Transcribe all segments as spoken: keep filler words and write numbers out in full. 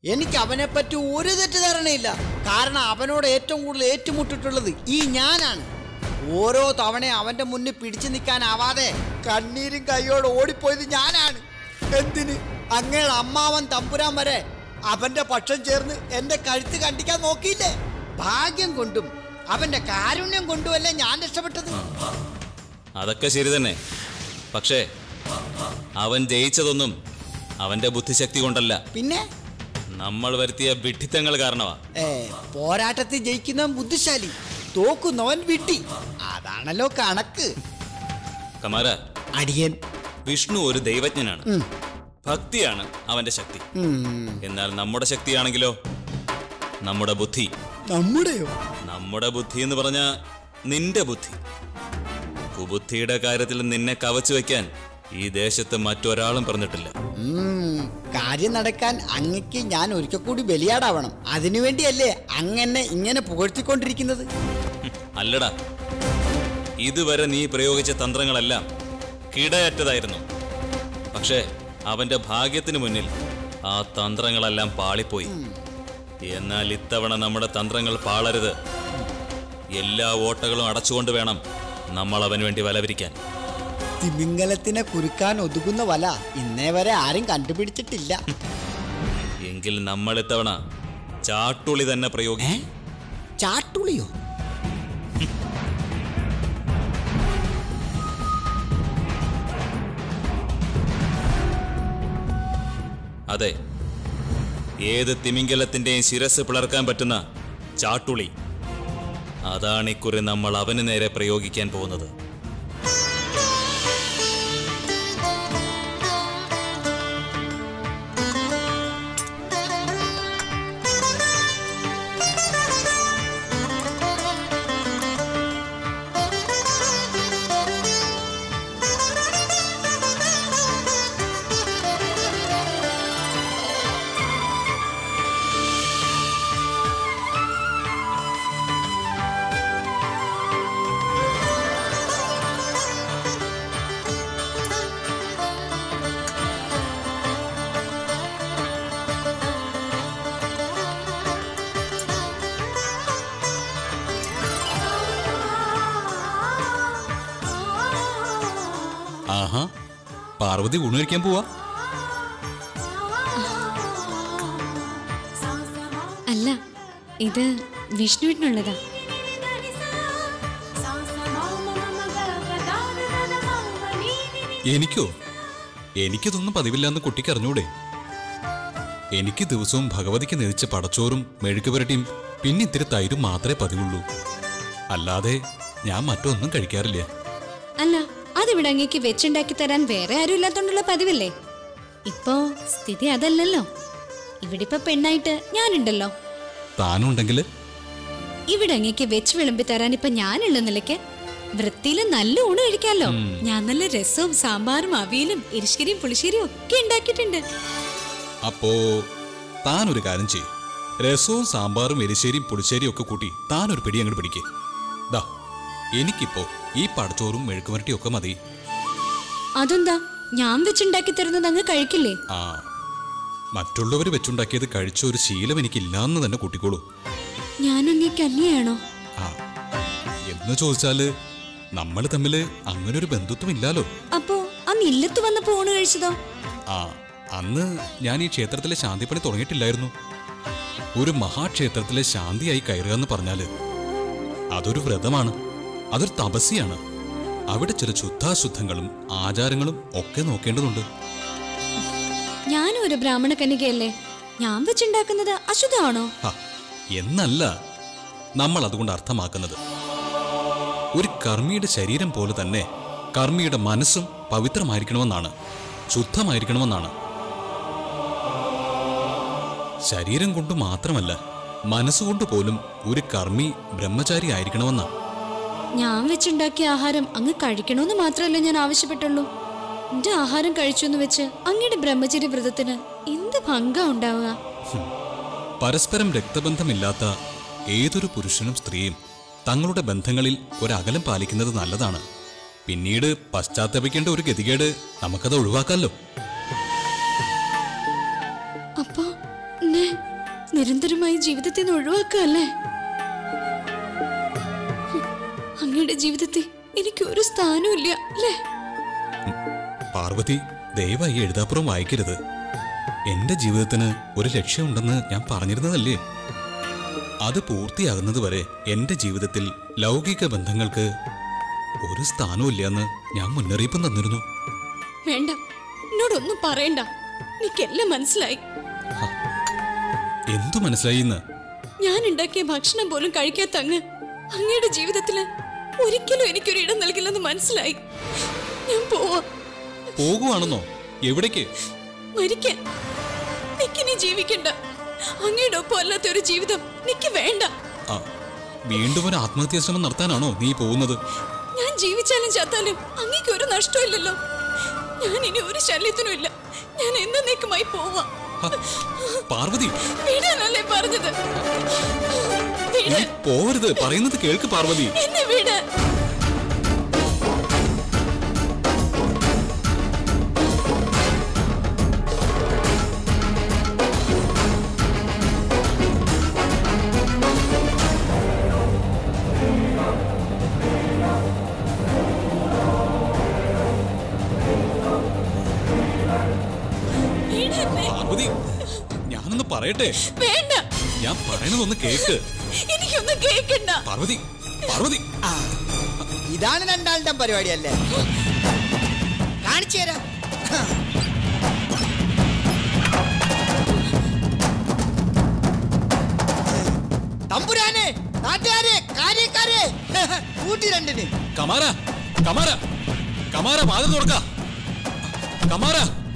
എനിക്ക് അവനെ പറ്റി ഒരു തെറ്റിദ്ധാരണയില്ല. കാരണം അവനോട് ഏറ്റവും കൂടുതൽ ഏറ്റുമുട്ടിട്ടുള്ളത് ഈ ഞാനാണ്. ഓരോ തവണ അവന്റെ മുന്നിൽ പിടിച്ചു നിൽക്കാനാവാതെ കണ്ണീരും കൈയോട് ഓടിപ്പോയത് ഞാനാണ്. എന്തിന്? അങ്ങയുടെ അമ്മാവൻ തമ്പുരാൻ വരെ അവന്റെ പക്ഷം ചേർന്ന് എന്റെ കഴുത്ത് കണ്ടിക്കാൻ നോക്കിയില്ലേ? ഭാഗ്യം കൊണ്ടും അവന്റെ കാരുണ്യം കൊണ്ടുമല്ലേ ഞാൻ രക്ഷപ്പെട്ടത്. അതൊക്കെ ശരി തന്നെ. പക്ഷേ അവൻ ജയിച്ചതൊന്നും അവന്റെ ബുദ്ധിശക്തി കൊണ്ടല്ല, പിന്നെ നമ്മൾ വരുത്തിയ വിഡ്ഢിത്തങ്ങൾ കാരണമാ. ഏ പോരാട്ടത്തിൽ ജയിക്കുന്നവൻ ബുദ്ധിശാലി, തോക്കുന്നവൻ വിഡ്ഢി. അതാണല്ലോ കണക്ക്. കമാര, അടിയൻ വിഷ്ണു ഒരു ദൈവജ്ഞനാണ്. ഭക്തിയാണ് അവന്റെ ശക്തി. എന്നാൽ നമ്മുടെ ശക്തിയാണെങ്കിലോ നമ്മുടെ ബുദ്ധി. നമ്മുടെയോ? നമ്മുടെ ബുദ്ധി എന്ന് പറഞ്ഞ നിന്റെ ബുദ്ധി. കുബുദ്ധിയുടെ കാര്യത്തിൽ നിന്നെ കവച്ചു വെക്കാൻ ഈ ദേശത്ത് മറ്റൊരാളും പറഞ്ഞിട്ടില്ല. കാര്യം നടക്കാൻ അങ്ങക്ക് ഞാൻ ഒരിക്കൽ കൂടി ബലിയാടാവണം. അതിനുവേണ്ടിയല്ലേ അങ്ങനെ ഇങ്ങനെ പുകഴ്ത്തിക്കൊണ്ടിരിക്കുന്നത്? അല്ലടാ, ഇതുവരെ നീ പ്രയോഗിച്ച തന്ത്രങ്ങളെല്ലാം കിടയറ്റതായിരുന്നു. പക്ഷേ അവന്റെ ഭാഗ്യത്തിന് മുന്നിൽ ആ തന്ത്രങ്ങളെല്ലാം പാളിപ്പോയി. എന്നാൽ ഇത്തവണ നമ്മുടെ തന്ത്രങ്ങൾ പാളരുത്. എല്ലാ ഓട്ടകളും അടച്ചുകൊണ്ട് വേണം നമ്മൾ അവന് വേണ്ടി വലവിരിക്കാൻ. തിമിംഗലത്തിനെ കുരുക്കാൻ ഒതുങ്ങുന്ന വല ഇന്നേ വരെ ആരും കണ്ടുപിടിച്ചിട്ടില്ല. എങ്കിൽ നമ്മൾ ഇത്തവണ ചാട്ടുളി തന്നെ പ്രയോഗിക്കും. ചാട്ടുളിയോ? അതെ, ഏത് തിമിംഗലത്തിന്റെയും ശിരസ് പിളർക്കാൻ പറ്റുന്ന ചാട്ടുളി. അതാണ് ഇക്കുറി നമ്മൾ അവന് നേരെ പ്രയോഗിക്കാൻ പോകുന്നത്. ആഹാ, പാർവതി ഊണ് കഴിക്കാൻ പോവാ? അല്ല, ഇത് വിഷ്ണുവിനുള്ളതാ. എനിക്കോ? എനിക്കിതൊന്നും പതിവില്ലാന്ന് കുട്ടിക്ക് അറിഞ്ഞൂടെ? എനിക്ക് ദിവസവും ഭഗവതിക്ക് നേതിച്ച പടച്ചോറും മെഴുകുപുരട്ടിയും പിന്നെ ഇത്തിരി തൈരും മാത്രമേ പതിവുള്ളൂ. അല്ലാതെ ഞാൻ മറ്റൊന്നും കഴിക്കാറില്ല. അല്ല, അതിവിടെ അങ്ങേക്ക് വെച്ചുണ്ടാക്കി തരാൻ വേറെ ആരും ഇല്ലാത്തോണ്ടുള്ള പതിവല്ലേ? ഇപ്പോ സ്ഥിതി അതല്ലല്ലോ. ഇവിടെ ഇപ്പൊ പെണ്ണായിട്ട് ഞാനുണ്ടല്ലോ. താനുണ്ടെങ്കില് ഇവിടെ അങ്ങേക്ക് വെച്ച് വിളമ്പി തരാൻ ഇപ്പൊ ഞാനുള്ള നിലയ്ക്ക് വൃത്തിയില് നല്ല ഊണ് കഴിക്കാലോ. ഞാൻ നല്ല രസവും സാമ്പാറും അവിയലും എരിശ്ശേരിയും പുളിശ്ശേരിയും ഒക്കെ ഉണ്ടാക്കിയിട്ടുണ്ട്. അപ്പോ താനൊരു കാര്യം ചെയ്യും, രസവും സാമ്പാറും എരിശ്ശേരിയും പുളിശ്ശേരിയും ഒക്കെ കൂട്ടി താനൊരു പിടി അങ്ങോട്ട് പിടിക്കേ. ദാ, എനിക്കിപ്പോ ഈ പടച്ചോറും മെഴുക്കുവരട്ടിയും ഒക്കെ മതി. അതെന്താ? ഞാൻ വെച്ചുണ്ടാക്കി തരുന്നത് അങ്ങ് കഴിക്കില്ലേ? ആ, മറ്റുള്ളവര് വെച്ചുണ്ടാക്കിയത് കഴിച്ച ഒരു ശീലം എനിക്കില്ലാന്ന് തന്നെ കൂട്ടിക്കോളൂ. ഞാൻ അങ്ങേക്ക് അന്യാണോ? ആ, എന്ന് ചോദിച്ചാല് നമ്മൾ തമ്മില് അങ്ങനെ ഒരു ബന്ധുത്വം ഇല്ലാലോ. അപ്പോ അന്ന് ഇല്ലത്ത് വന്നപ്പോ ഊണ് കഴിച്ചതോ? ആ, അന്ന് ഞാൻ ഈ ക്ഷേത്രത്തിലെ ശാന്തിപ്പണി തുടങ്ങിയിട്ടില്ലായിരുന്നു. ഒരു മഹാക്ഷേത്രത്തിലെ ശാന്തിയായി കയറുക എന്ന് പറഞ്ഞാല് അതൊരു വ്രതമാണ്, അതൊരു തപസ്യാണ്. അവിടെ ചില ശുദ്ധാശുദ്ധങ്ങളും ആചാരങ്ങളും ഒക്കെ നോക്കേണ്ടതുണ്ട്. ഞാനും ഒരു ബ്രാഹ്മണ കന്യകയല്ലേ, ഞാൻ വെച്ചുണ്ടാക്കുന്നത് അശുദ്ധമാണോ? എന്നല്ല നമ്മൾ അതുകൊണ്ട് അർത്ഥമാക്കുന്നത്. ഒരു കർമ്മിയുടെ ശരീരം പോലെ തന്നെ കർമ്മിയുടെ മനസ്സും പവിത്രമായിരിക്കണമെന്നാണ്, ശുദ്ധമായിരിക്കണമെന്നാണ്. ശരീരം കൊണ്ട് മാത്രമല്ല, മനസ്സുകൊണ്ട് പോലും ഒരു കർമ്മി ബ്രഹ്മചാരി ആയിരിക്കണമെന്നാണ്. ഞാൻ വെച്ചുണ്ടാക്കിയ ആഹാരം അങ്ങ് കഴിക്കണമെന്ന് മാത്രമല്ല ഞാൻ ആവശ്യപ്പെട്ടുള്ളൂ. എന്റെ ആഹാരം കഴിച്ചു എന്ന് വെച്ച് അങ്ങയുടെ ബ്രഹ്മചര്യ വ്രതത്തിന് എന്ത് ഭംഗം ഉണ്ടാവുക? പരസ്പരം രക്തബന്ധമില്ലാത്ത ഏതൊരു പുരുഷനും സ്ത്രീയും തങ്ങളുടെ ബന്ധങ്ങളിൽ ഒരകലം പാലിക്കുന്നത് നല്ലതാണ്. പിന്നീട് പശ്ചാത്തപിക്കേണ്ട ഒരു ഗതികേട് നമുക്കത് ഒഴിവാക്കാമല്ലോ. അപ്പോ നിരന്തരമായി ജീവിതത്തിൽ നിന്ന് ഒഴിവാക്കല്ലേ? അങ്ങയുടെ ജീവിതത്തിൽ എനിക്ക് ഒരു സ്ഥാനവും ഇല്ല അല്ലേ? പാർവതി, ദയവായി എഴുതാപ്പുറം വായിക്കരുത്. എന്റെ ജീവിതത്തിന് ഒരു ലക്ഷ്യമുണ്ടെന്ന് ഞാൻ പറഞ്ഞിരുന്നതല്ലേ? അത് പൂർത്തിയാകുന്നത് വരെ എന്റെ ജീവിതത്തിൽ ലൗകിക ബന്ധങ്ങൾക്ക് ഒരു സ്ഥാനവും ഇല്ലെന്ന് ഞാൻ മുന്നറിയിപ്പും തന്നിരുന്നു. വേണ്ട, എന്നോടൊന്നും പറയണ്ട. എനിക്കെല്ലാം മനസ്സിലായി. എന്തു മനസ്സിലായി? ഞാൻ ഉണ്ടാക്കിയ ഭക്ഷണം പോലും കഴിക്കാത്ത അങ്ങ് അങ്ങയുടെ ജീവിതത്തില് ഒരിക്കലും എനിക്കൊരു ഇടം നൽകില്ലെന്ന് മനസ്സിലായി. ഞാൻ പോവാ. പോകുവാണെന്നോ? എവിടേക്ക്? മരിക്കാൻ. എനിക്കിനി ജീവിക്കണ്ട. അങ്ങയുടെ ഒപ്പം അല്ലാത്ത ഒരു ജീവിതം എനിക്ക് വേണ്ട. വീണ്ടും ഒരു ആത്മഹത്യാ ശ്രമം നടത്താനാണോ നീ പോകുന്നത്? ഞാൻ ജീവിച്ചാലും ചത്താലും അങ്ങേക്ക് ഒരു നഷ്ടമില്ലല്ലോ. ഞാൻ ഇനി ഒരു ശല്യത്തിനും ഇല്ല. ഞാൻ എന്നേക്കുമായി പോവാ. പാർവതി, വീടാനല്ലേ പറഞ്ഞത്? പോവരുത്, പറയുന്നത് കേൾക്ക് പാർവതി. എന്നെ വീട്. പാർവതി, ഞാനൊന്ന് പറയട്ടെ. വേണ്ട, ഞാൻ പറയുന്നതൊന്ന് കേക്ക്. എനിക്കൊന്നും കേൾക്കണ്ട. പാർവതി, പാർവതി. ഇതാണ് രണ്ടാളുടെ പരിപാടിയല്ലേ? കാണിച്ചു തരാം. തമ്പുരാനെ, നാട്ടുകാരെ, കാര്യക്കാരെ, കൂട്ടി രണ്ടിന്. കമാര, കമാര, കമാര, വാതിൽ തുറക്ക. കമാര.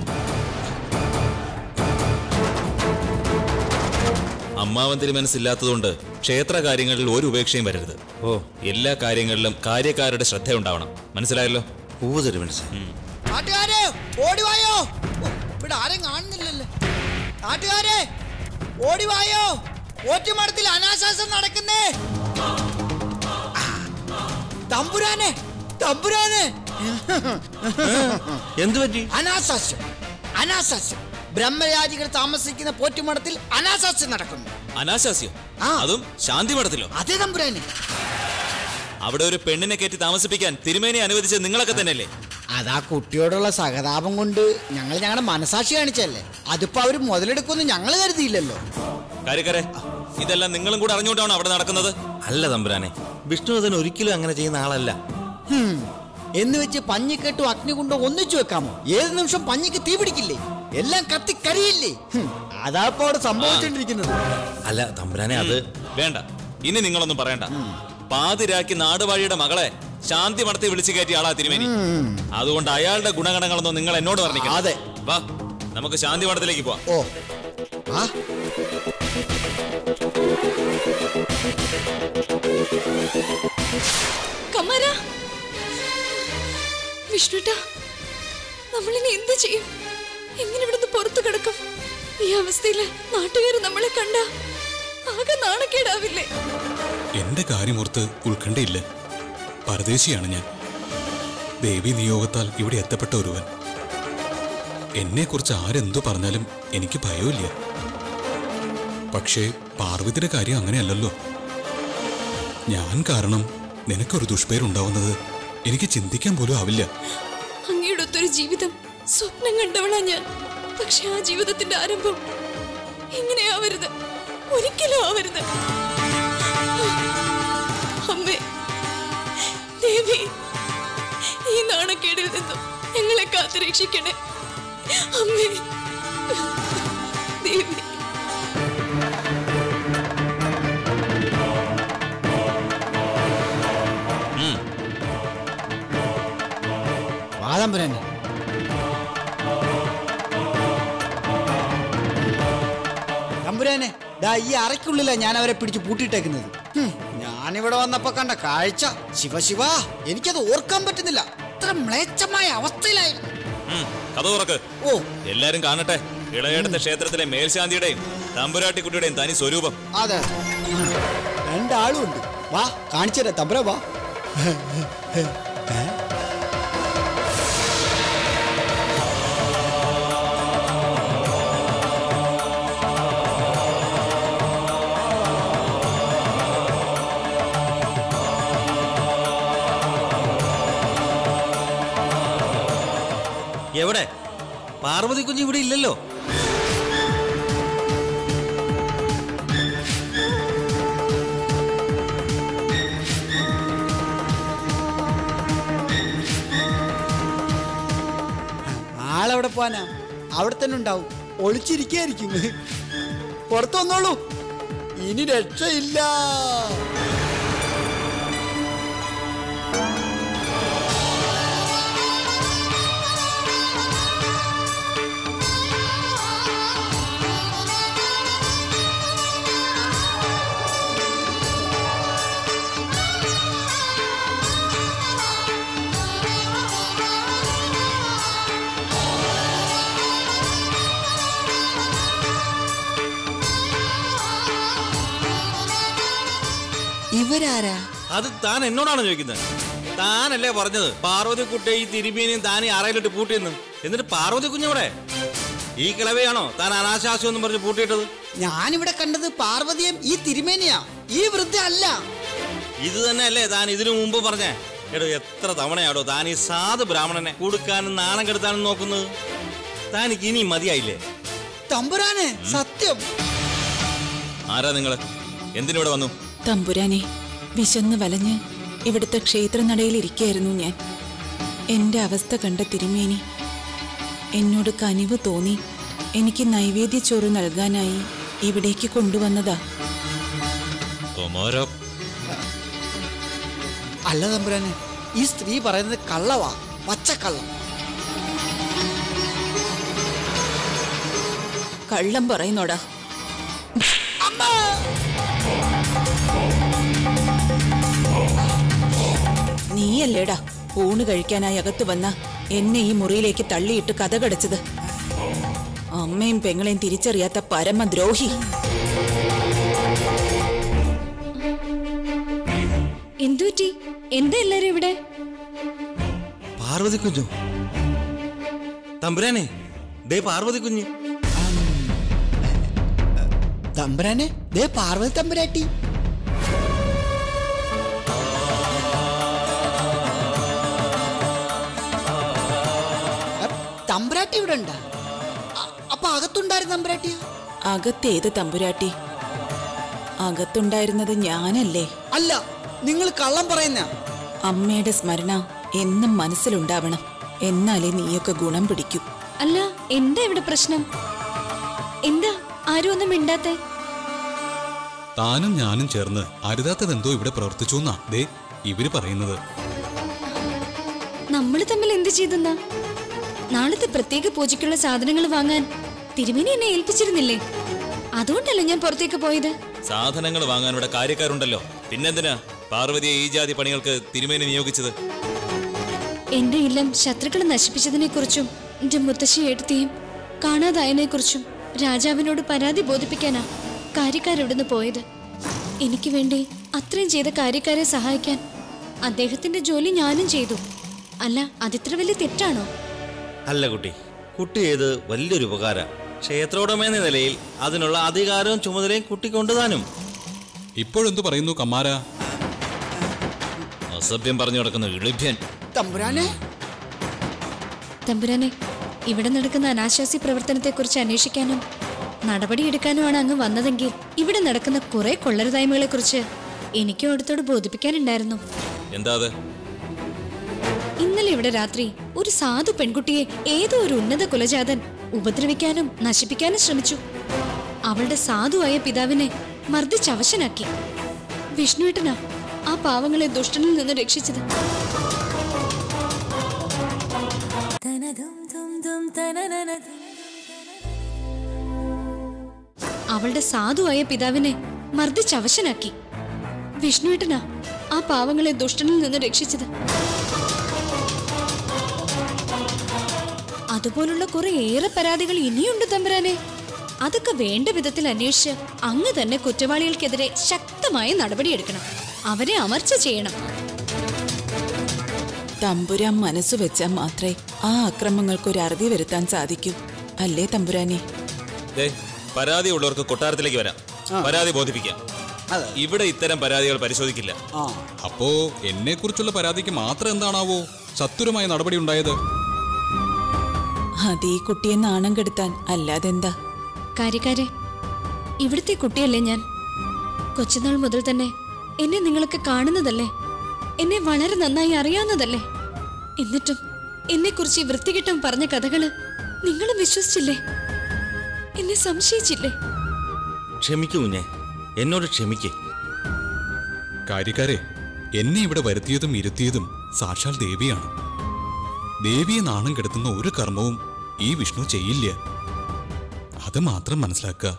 അമ്മാവൻ തിരുമനസ്സില്ലാത്തതുകൊണ്ട് ക്ഷേത്ര കാര്യങ്ങളിൽ ഒരു ഉപേക്ഷയും വരരുത്. ഓ, എല്ലാ കാര്യങ്ങളിലും കാര്യക്കാരുടെ ശ്രദ്ധ ഉണ്ടാവണം. മനസ്സിലായല്ലോ? നാട്ടുകാരെ ഓടിവായോ. ഇവിടെ ആരും കാണുന്നില്ലല്ലോ. നാട്ടുകാരെ ഓടിവായോ. ഓറ്റുമടത്തിൽ അനാശാസം നടക്കുന്നേ. തമ്പുരാനെ, തമ്പുരാനെ. എന്തു പറ്റി? അനാശാസ്യം, അനാശാസ്യം. ബ്രഹ്മരാജികൾ താമസിക്കുന്ന പോറ്റുമടത്തിൽ അനാശാസ്യം നടക്കുന്നു. അനാശാസ്യം? അതും ശാന്തി മഠത്തിലോ? അതെ തമ്പുരാനെ. അവിടെ ഒരു പെണ്ണിനെ കയറ്റി താമസിപ്പിക്കാൻ തിരുമേനി അനുവദിച്ചത് നിങ്ങളൊക്കെ തന്നെയല്ലേ? അതാ കുട്ടിയോടുള്ള സഹതാപം കൊണ്ട് ഞങ്ങൾ ഞങ്ങളുടെ മനസാക്ഷി കാണിച്ചല്ലേ. അതിപ്പോ അവര് മുതലെടുക്കുമെന്ന് ഞങ്ങൾ കരുതിയില്ലല്ലോ. കാര്യക്കാരെ, ഇതെല്ലാം നിങ്ങളും കൂടെ അറിഞ്ഞുകൊണ്ടാണോ അവിടെ നടക്കുന്നത്? അല്ല തമ്പുരാനെ, വിഷ്ണുദൻ ഒരിക്കലും അങ്ങനെ ചെയ്യുന്ന ആളല്ല. എന്ന് വെച്ച് പഞ്ഞിക്കെട്ടും അഗ്നികുണ്ടോ ഒന്നിച്ചു വെക്കാമോ? ഏത് നിമിഷം പഞ്ഞിക്ക് തീ പിടിക്കില്ലേ? എല്ലാം കത്തിക്കരിയില്ലേ? അതാപ്പോ അവിടെ സംഭവിച്ചോണ്ടിരിക്കുന്നത്. അല്ല തമ്പുരാനെ, അത് വേണ്ട. ഇനി നിങ്ങളൊന്നും പറയണ്ട. പാതിരാക്കി നാടുവാഴിയുടെ മകളെ ശാന്തി മഠത്തിൽ വിളിച്ചു കയറ്റിയ ആളാ തിരുമേനി. അതുകൊണ്ട് അയാളുടെ ഗുണഗണങ്ങളൊന്നും നിങ്ങൾ എന്നോട് പറഞ്ഞില്ല. അതെ, വാ, നമുക്ക് ശാന്തി മഠത്തിലേക്ക് പോവാം. ഓ ആ കമാര, വിഷ്ണുട്ടാ, നമ്മളിനി എന്ത് ചെയ്യും? എങ്ങനെ ഇവിടുന്ന് പുറത്തു കിടക്കും? ഈ അവസ്ഥയില് നാട്ടുകാര് നമ്മളെ കണ്ട ആകെ നാണക്കേടാവില്ലേ? എന്റെ കാര്യമോർത്ത് ഉത്കണ്ഠയില്ല. പരദേശിയാണ് ഞാൻ. ദേവി നിയോഗത്താൽ ഇവിടെ എത്തപ്പെട്ട ഒരുവൻ. എന്നെ കുറിച്ച് ആരെന്തു പറഞ്ഞാലും എനിക്ക് ഭയമില്ല. പക്ഷേ പാർവതിയുടെ കാര്യം അങ്ങനെയല്ലല്ലോ. ഞാൻ കാരണം നിനക്കൊരു ദുഷ്പേരുണ്ടാവുന്നത് എനിക്ക് ചിന്തിക്കാൻ പോലും ആവില്ല. അങ്ങയുടെ ഒത്തൊരു ജീവിതം സ്വപ്നം കണ്ടവളാ ഞാൻ. പക്ഷെ ആ ജീവിതത്തിന്റെ ആരംഭം എങ്ങനെയാവരുത്, ഒരിക്കലും ആവരുത്. അമ്മേ, ദേവി, ഈ നാണക്കേടിൽ നിന്നും ഞങ്ങളെ കാത്തുരക്ഷിക്കണേ അമ്മേ. ദേവി, വാദംപുരാനെ. തമ്പുരാനെ, ദാ ഈ അറയ്ക്കുള്ളിലാ ഞാൻ അവരെ പിടിച്ച് പൂട്ടിയിട്ടേക്കുന്നത്. ഞാനിവിടെ വന്നപ്പോ കണ്ട കാഴ്ച, ശിവശിവ, എനിക്കത് ഓർക്കാൻ പറ്റുന്നില്ല. അത്ര മ്ലേച്ഛമായ അവസ്ഥയിലായിരുന്നു. കഥ തുറക്ക്. ഓ, എല്ലാരും കാണട്ടെ ഇളയടത്തെ ക്ഷേത്രത്തിലെ മേൽശാന്തിയുടെയും തമ്പുരാട്ടിക്കുട്ടിയുടെയും തനി സ്വരൂപം. അതെ, രണ്ടാളും ഉണ്ട്. വാ, കാണിച്ചേരാ തമ്പുരാ, വാ. എവിടെ? പാർവതി കുഞ്ഞ് ഇവിടെ ഇല്ലല്ലോ. ആളെവിടെ പോവാനാ? അവിടെ തന്നെ ഉണ്ടാവും, ഒളിച്ചിരിക്കായിരിക്കും. പുറത്തു വന്നോളൂ, ഇനി രക്ഷയില്ല. ഇവരാരാ? അത് താൻ എന്നോടാണ് ചോദിക്കുന്നത്? താനല്ലേ പറഞ്ഞത് പാർവതി കുട്ടി ഈ തിരുമേനിയും താൻ ഈ അറയിലിട്ട് പൂട്ടിയെന്ന്? എന്നിട്ട് പാർവതി കുഞ്ഞവിടെ ഈ കിളവയാണോ താൻ അനാശാസ്യം എന്നും പറഞ്ഞ് പൂട്ടിയിട്ടത്? ഞാനിവിടെ കണ്ടത് പാർവതിയും ഈ തിരുമേനിയാ, ഈ വൃദ്ധ അല്ല. ഇത് തന്നെയല്ലേ താൻ ഇതിനു മുമ്പ് പറഞ്ഞേ? എടോ, എത്ര തവണയാടോ താൻ ഈ സാധു ബ്രാഹ്മണനെ കൊടുക്കാനും നാണം കെടുത്താനും നോക്കുന്നത്? താനിക്ക് ഇനി മതിയായില്ലേ? തമ്പുരാനെ, സത്യം. ആരാ നിങ്ങള്? എന്തിനിവിടെ വന്നു? തമ്പുരാനെ, വിശന്ന് വലഞ്ഞ് ഇവിടുത്തെ ക്ഷേത്രനടയിൽ ഇരിക്കുകയായിരുന്നു ഞാൻ. എൻ്റെ അവസ്ഥ കണ്ട തിരുമേനി എന്നോട് കനിവ് തോന്നി എനിക്ക് നൈവേദ്യച്ചോറ് നൽകാനായി ഇവിടേക്ക് കൊണ്ടുവന്നതാ. അല്ല തമ്പുരാനെ, ഈ സ്ത്രീ പറയുന്നത് കള്ളവാ, പച്ചക്കള്ളം. കള്ളം പറയുന്നോടാ. നീയല്ലേടാ ഊണ് കഴിക്കാനായി അകത്തു വന്ന എന്നെ ഈ മുറിയിലേക്ക് തള്ളിയിട്ട് കഥകടച്ചത്? അമ്മയും പെങ്ങളെയും തിരിച്ചറിയാത്ത പരമദ്രോഹി. എന്തുപറ്റി? എന്താ എല്ലാരും ഇവിടെ? പാർവതി കുഞ്ഞു. തമ്പുരാനെ, ദേ പാർവതി കുഞ്ഞ്. തമ്പുരാനെ, ദേ പാർവതി തമ്പുരാട്ടി. തമ്പുരാട്ടി ഇവിടെ ഉണ്ടാ? അപ്പൊ അകത്തുണ്ടായിരുന്ന തമ്പുരാട്ടിയാ? അകത്തേത് തമ്പുരാട്ടി? അകത്തുണ്ടായിരുന്നത് ഞാനല്ലേ? അല്ല, നിങ്ങൾ കള്ളം പറയുന്ന. അമ്മയുടെ സ്മരണ എന്നും മനസ്സിലുണ്ടാവണം, എന്നാലേ നീയൊക്കെ ഗുണം പിടിക്കൂ. അല്ല, എന്താ ഇവിടെ പ്രശ്നം? എന്താ ആരും ഒന്നും മിണ്ടാത്തെ? താനും ഞാനും ചേർന്ന് അരുതാത്തതെന്തോ ഇവിടെ പ്രവർത്തിച്ചു എന്നാ ദേ ഇവര് പറയുന്നത്. നമ്മള് തമ്മിൽ എന്ത് ചെയ്തെന്നാ? നാളത്തെ പ്രത്യേക പൂജയ്ക്കുള്ള സാധനങ്ങൾ വാങ്ങാൻ തിരുമേനി എന്നെ ഏൽപ്പിച്ചിരുന്നില്ലേ? അതുകൊണ്ടല്ലേ ഞാൻ പുറത്തേക്ക് പോയത്. സാധനങ്ങൾ വാങ്ങാൻ ഇവിടെ കാര്യക്കാരുണ്ടല്ലോ, പിന്നെന്തിനാ പാർവതിയെ ഈ ജാതി പണികൾക്ക് തിരുമേനി നിയോഗിച്ചത്? എന്റെ ഇല്ലം ശത്രുക്കൾ നശിപ്പിച്ചതിനെ കുറിച്ചും എന്റെ മുത്തശ്ശി എടുത്തിയും കാണാതായതിനെ കുറിച്ചും രാജാവിനോട് പരാതി ബോധിപ്പിക്കാനാ കാര്യക്കാരിവിടുന്ന് പോയത്. എനിക്ക് വേണ്ടി അത്രയും ചെയ്ത കാര്യക്കാരെ സഹായിക്കാൻ അദ്ദേഹത്തിന്റെ ജോലി ഞാനും ചെയ്തു. അല്ല, അതിത്ര വലിയ തെറ്റാണോ? അല്ല കുട്ടി, കുട്ടി ചെയ്ത് വലിയൊരു ഉപകാരം. ക്ഷേത്രോടമെന്ന നിലയിൽ അതിനുള്ള അധികാരവും ചുമതലയും കുട്ടിക്കൊണ്ട് താനും. ഇപ്പോഴെന്തു പറയുന്നു കമ്മാര? അസഭ്യം പറഞ്ഞു നടക്കുന്ന ഇളിഭ്യൻ. തമ്പുരാനെ, തമ്പുരാനെ, ഇവിടെ നടക്കുന്ന അനാശാസ്യ പ്രവർത്തനത്തെക്കുറിച്ച് അന്വേഷിക്കാനും നടപടിയെടുക്കാനുമാണ് അങ്ങ് വന്നതെങ്കിൽ ഇവിടെ നടക്കുന്ന കുറെ കൊള്ളരുതായ്മകളെ കുറിച്ച് എനിക്കും അടുത്തോട് ബോധിപ്പിക്കാനുണ്ടായിരുന്നു. എന്താ അത്? ഇന്നലെ ഇവിടെ രാത്രി ഒരു സാധു പെൺകുട്ടിയെ ഏതോ ഒരു ഉന്നത കുലജാതൻ ഉപദ്രവിക്കാനും നശിപ്പിക്കാനും ശ്രമിച്ചു. അവളുടെ സാധുവായ പിതാവിനെ മർദ്ദിച്ചവശനാക്കി. വിഷ്ണുവേട്ടനാ ആ പാവങ്ങളെ ദുഷ്ടനിൽ നിന്ന് രക്ഷിച്ചത്. അവളുടെ സാധുവായ പിതാവിനെ മർദ്ദിച്ചവശനാക്കി. വിഷ്ണുവേട്ടനാ ആ പാവങ്ങളെ ദുഷ്ടനിൽ നിന്ന് രക്ഷിച്ചത്. അതുപോലുള്ള കുറെ ഏറെ പരാതികൾ ഇനിയുണ്ട് തമ്പുരാനെ. അതൊക്കെ വേണ്ട വിധത്തിൽ അന്വേഷിച്ച് അങ്ങ് തന്നെ കുറ്റവാളികൾക്കെതിരെ ശക്തമായ നടപടിയെടുക്കണം, അവരെ അമർച്ച ചെയ്യണം. തമ്പുരാൻ മനസ്സു വെച്ചാൽ മാത്രമേ ആ അക്രമങ്ങൾക്കൊരു അറുതി വരുത്താൻ സാധിക്കൂ, അല്ലേ തമ്പുരാനെ? പരാതി ഉള്ളവർക്ക് കൊട്ടാരത്തിലേക്ക് വരാം, പരാതി ബോധിപ്പിക്കാം. ഇവിടെ ഇത്തരം പരാതികൾ പരിശോധിക്കില്ല. അപ്പോ എന്നെ കുറിച്ചുള്ള പരാതിക്ക് മാത്രം എന്താണാവോ സത്വരമായ നടപടി ഉണ്ടായത്? അത് ഈ കുട്ടിയെ നാണം കെടുത്താൻ അല്ലാതെന്താ? കാര്യക്കാരെ, ഇവിടുത്തെ കുട്ടിയല്ലേ ഞാൻ? കൊച്ചുനാൾ മുതൽ തന്നെ എന്നെ നിങ്ങളൊക്കെ കാണുന്നതല്ലേ? എന്നെ വളരെ നന്നായി അറിയാവുന്നതല്ലേ? എന്നിട്ടും എന്നെക്കുറിച്ച് ഈ വൃത്തികെട്ടം പറഞ്ഞ കഥകള് നിങ്ങളും വിശ്വസിച്ചില്ലേ? എന്നെ സംശയിച്ചില്ലേ? ക്ഷമിക്കൂ കുഞ്ഞെ, എന്നോട് ക്ഷമിക്കേ. കാര്യക്കാരെ, എന്നെ ഇവിടെ വരുത്തിയതും ഇരുത്തിയതും സാക്ഷാൽ ദേവിയാണ്. ദേവിയെ നാണം കെടുത്തുന്ന ഒരു കർമ്മവും ഈ വിഷ്ണു ചെയ്യില്ല. അത് മാത്രം മനസ്സിലാക്കുക.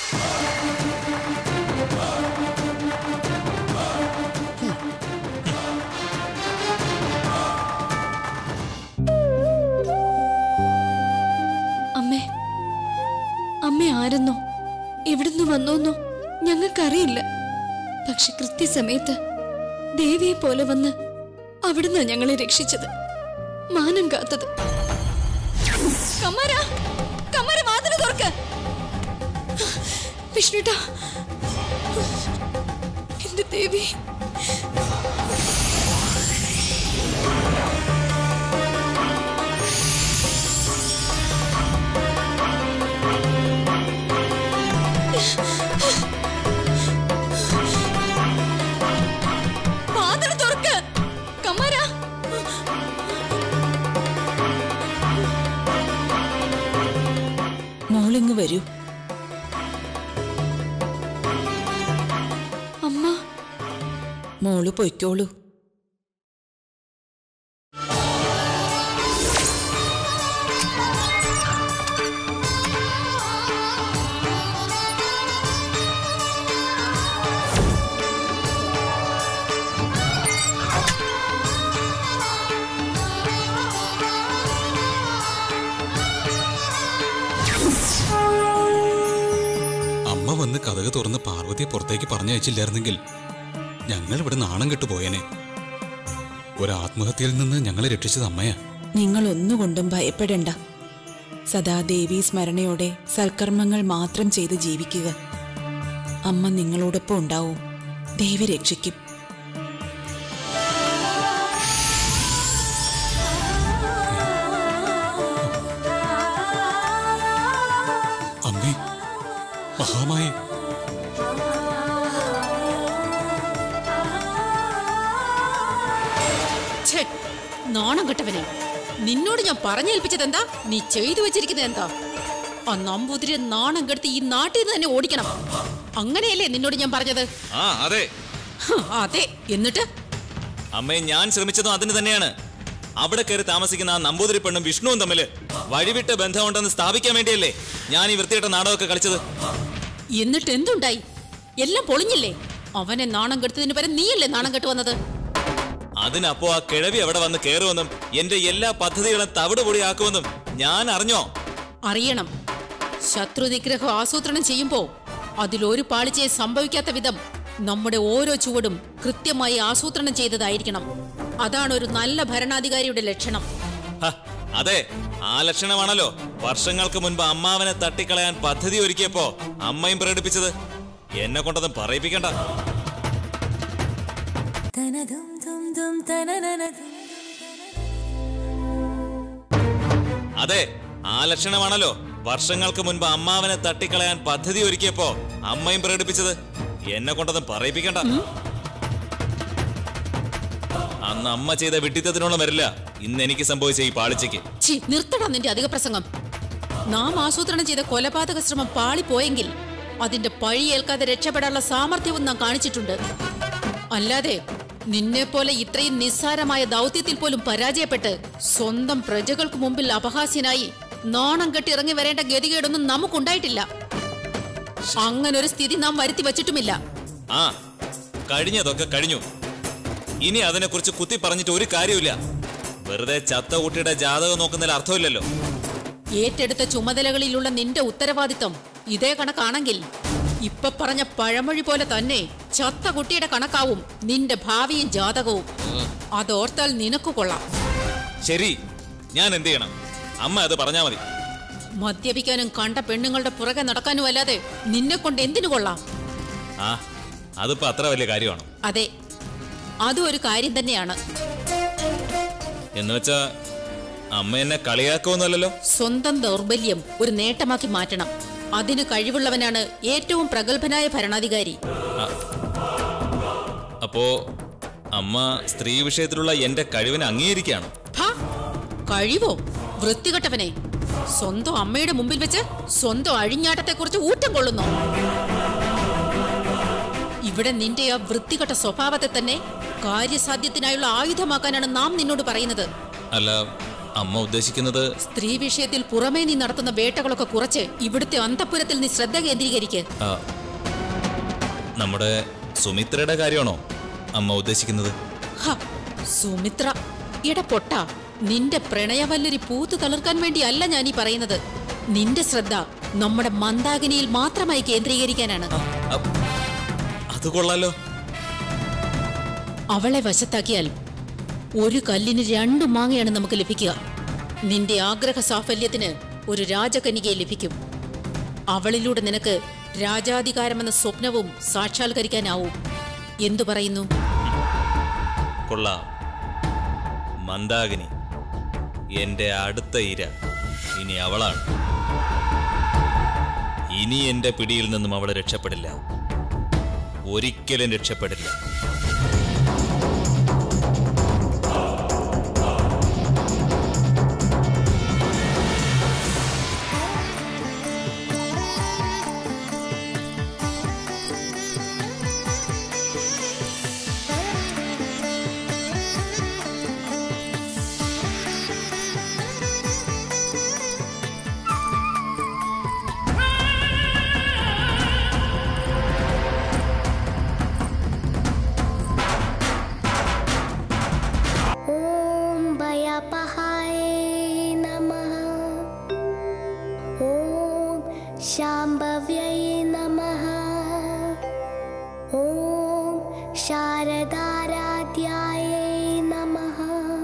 അമ്മേ, അമ്മ ആരെന്നോ എവിടുന്ന് വന്നോന്നോ ഞങ്ങൾക്കറിയില്ല. പക്ഷെ കൃത്യസമയത്ത് ദേവിയെ പോലെ വന്ന് അവിടുന്ന് ഞങ്ങളെ രക്ഷിച്ചത്, മാനം കാത്തത്. കമ്മാരാ, കമ്മാര വാതില് തുറക്ക്. വിഷ്ണുട്ടാ, എന്റെ ദേവി. വാതില് തുറക്ക് കമ്മാരാ. മോളിങ്ങ് വരൂ. അമ്മ, മോള് പൊയ്ക്കോളൂ. അമ്മ വന്ന് കഥക് തുറന്ന് പാർവതിയെ പുറത്തേക്ക് പറഞ്ഞയച്ചില്ലായിരുന്നെങ്കിൽ ഞങ്ങൾ ഇവിടെ നാണം കെട്ടുപോയനെ. ഒരാത്മഹത്യയിൽ നിന്ന് ഞങ്ങളെ രക്ഷിച്ചത് അമ്മയാ. നിങ്ങൾ ഒന്നുകൊണ്ടും ഭയപ്പെടണ്ട. സദാ ദേവീ സ്മരണയോടെ സൽക്കർമ്മങ്ങൾ മാത്രം ചെയ്ത് ജീവിക്കുക. അമ്മ നിങ്ങളോടൊപ്പം ഉണ്ടാവും. ദേവി രക്ഷിക്കും. അമ്മേ, മഹാമായി. നാണം കെട്ടവനെ, നിന്നോട് ഞാൻ പറഞ്ഞേൽപ്പിച്ചത് എന്താ? നീ ചെയ്തു വെച്ചിരിക്കുന്നത് എന്താ? ആ നമ്പൂതിരെ നാണം കെടുത്ത് ഈ നാട്ടിൽ നിന്ന് തന്നെ ഓടിക്കണം. അങ്ങനെയല്ലേ നിന്നോട് ഞാൻ പറഞ്ഞത്? ആ അതെ. അതെ, എന്നിട്ട് അമ്മയെ ഞാൻ ശ്രമിച്ചതും അതിന് തന്നെയാണ്. അവിടെ കയറി താമസിക്കുന്ന ആ നമ്പൂതിരി പെണ്ണും വിഷ്ണുവും തമ്മില് വഴിവിട്ട ബന്ധമുണ്ടെന്ന് സ്ഥാപിക്കാൻ വേണ്ടിയല്ലേ ഞാൻ ഈ വൃത്തികെട്ട നാടകമൊക്കെ കളിച്ചത്. എന്നിട്ട് എന്തുണ്ടായി? എല്ലാം പൊളിഞ്ഞില്ലേ? അവനെ നാണം കെടുത്തതിന് പകരം നീയല്ലേ നാണം കെട്ടു വന്നത്? അതിനപ്പോ ആ കിഴവി അവിടെ വന്ന് കയറുമെന്നും എന്റെ എല്ലാ പദ്ധതികളും തവിട് പൊടിയാക്കുമെന്നും ഞാൻ അറിഞ്ഞോ? അറിയണം. ശത്രു നിഗ്രഹം ആസൂത്രണം ചെയ്യുമ്പോ അതിലൊരു പാളിച്ചയെ സംഭവിക്കാത്ത വിധം നമ്മുടെ ഓരോ ചുവടും കൃത്യമായി ആസൂത്രണം ചെയ്തതായിരിക്കണം. അതാണ് ഒരു നല്ല ഭരണാധികാരിയുടെ ലക്ഷണം. ഹ, അതെ, ആ ലക്ഷണമാണല്ലോ വർഷങ്ങൾക്ക് മുൻപ് അമ്മാവനെ തട്ടിക്കളയാൻ പദ്ധതി ഒരുക്കിയപ്പോ അമ്മയും പ്രകടിപ്പിച്ചത്. എന്നെ കൊണ്ടതും പറയിപ്പിക്കണ്ട. അതെ, ആ ലക്ഷണമാണല്ലോ വർഷങ്ങൾക്ക് മുൻപ് അമ്മാവനെ തട്ടിക്കളയാൻ പദ്ധതി ഒരുക്കിയപ്പോ അമ്മയും പ്രകടിപ്പിച്ചത്. എന്നെ കൊണ്ടതും പറയിപ്പിക്കണ്ട. അന്ന് അമ്മ ചെയ്ത വിട്ടിത്തത്തിനോളം വരില്ല ഇന്ന് എനിക്ക് സംഭവിച്ച ഈ പാളിച്ചയ്ക്ക്. നിർത്തണം നിന്റെ അധിക പ്രസംഗം. നാം ആസൂത്രണം ചെയ്ത കൊലപാതക ശ്രമം പാളിപ്പോയെങ്കിൽ അതിന്റെ പഴിയേൽക്കാതെ രക്ഷപ്പെടാനുള്ള സാമർഥ്യവും നാം കാണിച്ചിട്ടുണ്ട്. അല്ലാതെ നിന്നെ പോലെ ഇത്രയും നിസ്സാരമായ ദൗത്യത്തിൽ പോലും പരാജയപ്പെട്ട് സ്വന്തം പ്രജകൾക്ക് മുമ്പിൽ അപഹാസ്യനായി നാണം കെട്ടി ഇറങ്ങി വരേണ്ട ഗതികേടൊന്നും നമുക്കുണ്ടായിട്ടില്ല. അങ്ങനൊരു സ്ഥിതി നാം വരുത്തി വച്ചിട്ടുമില്ല. ആ, കഴിഞ്ഞതൊക്കെ കഴിഞ്ഞു. ഇനി അതിനെക്കുറിച്ച് കുത്തി പറഞ്ഞിട്ട് ഒരു കാര്യമില്ല. വെറുതെ ചത്ത കുട്ടിയുടെ ജാതകം നോക്കുന്നതിൽ അർത്ഥമില്ലല്ലോ. ഏറ്റെടുത്ത ചുമതലകളിലുള്ള നിന്റെ ഉത്തരവാദിത്വം ഇതേ കണക്കാണെങ്കിൽ ഇപ്പൊ പറഞ്ഞ പഴമൊഴി പോലെ തന്നെ ചത്ത കുട്ടിയുടെ കണക്കാവും നിന്റെ ഭാവിയും ജാതകവും. അതോർത്താൽ നിനക്ക് കൊള്ളാം. ശരി, ഞാൻ എന്ത് ചെയ്യണം? അമ്മ അത് പറഞ്ഞാ മതി. മദ്യപിക്കാനും കണ്ട പെണ്ണുങ്ങളുടെ പുറകെ നടക്കാനും അല്ലാതെ നിന്നെ കൊണ്ട് എന്തിനു കൊള്ളാം? ആ, അതിപ്പോ അത്ര വലിയ കാര്യമാണോ? അതെ, അതും ഒരു കാര്യം തന്നെയാണ്. എന്ന് വെച്ചാ അമ്മ എന്നെ കളിയാക്കുമെന്നല്ലോ. സ്വന്തം ദൗർബല്യം ഒരു നേട്ടമാക്കി മാറ്റണം. അതിന് കഴിവുള്ളവനാണ് ഏറ്റവും പ്രഗത്ഭനായ ഭരണാധികാരി. അപ്പോ അമ്മ സ്ത്രീ വിഷയത്തിലുള്ള എന്റെ കഴിവിനെ അംഗീകരിക്കുകയാണ്. കഴിവോ? വൃത്തികെട്ടവനെ! സ്വന്തം അമ്മയുടെ മുമ്പിൽ വെച്ച് സ്വന്തം അഴിഞ്ഞാട്ടത്തെ കുറിച്ച് ഊറ്റം കൊള്ളുന്നു. ഇവിടെ നിന്റെ ആ വൃത്തികെട്ട സ്വഭാവത്തെ തന്നെ കാര്യസാധ്യത്തിനായുള്ള ആയുധമാക്കാനാണ് നാം നിന്നോട് പറയുന്നത്. അല്ല, അമ്മ ഉദ്ദേശിക്കുന്നത്? സ്ത്രീ വിഷയത്തിൽ പുറമേ നീ നടത്തുന്ന വേട്ടകളൊക്കെ കുറച്ച് ഇവിടുത്തെ അന്തഃപുരത്തിൽ നീ ശ്രദ്ധ കേന്ദ്രീകരിക്ക്. നമ്മുടെ സുമിത്രയുടെ കാര്യമാണോ അമ്മ ഉദ്ദേശിക്കുന്നത്? സുമിത്ര ഇട പൊട്ട, നിന്റെ പ്രണയവല്ലരി പൂത്തു തളിർക്കാൻ വേണ്ടിയല്ല ഞാനീ പറയുന്നത്. നിന്റെ ശ്രദ്ധ നമ്മുടെ മന്ദാകിനിയിൽ മാത്രമായി കേന്ദ്രീകരിക്കാനാണ്. അത് കൊള്ളാലോ. അവളെ വശത്താക്കിയാൽ ഒരു കല്ലിന് രണ്ടു മാങ്ങയാണ് നമുക്ക് ലഭിക്കുക. നിന്റെ ആഗ്രഹ സാഫല്യത്തിന് ഒരു രാജകന്യകയെ ലഭിക്കും. അവളിലൂടെ നിനക്ക് രാജാധികാരമെന്ന സ്വപ്നവും സാക്ഷാത്കരിക്കാനാവും. എന്തു പറയുന്നു? കൊള്ളാം. മന്ദാകിനി എന്റെ അടുത്ത ഇര ഇനി അവളാണ്. ഇനി എന്റെ പിടിയിൽ നിന്നും അവൾ രക്ഷപ്പെടില്ല, ഒരിക്കലും രക്ഷപ്പെടില്ല. शाम्भव्यै नमः। ॐ शारदाराध्यायै नमः।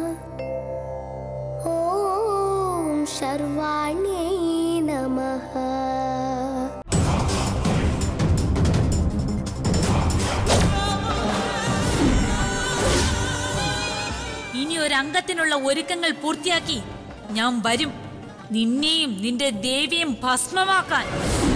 ॐ शर्वाण्यै नमः। ഇനി ഒരു അംഗത്തിനുള്ള ഒരുക്കങ്ങൾ പൂർത്തിയാക്കി ഞാൻ വരും, നിന്നെയും നിന്റെ ദേവിയും ഭസ്മമാക്കാൻ.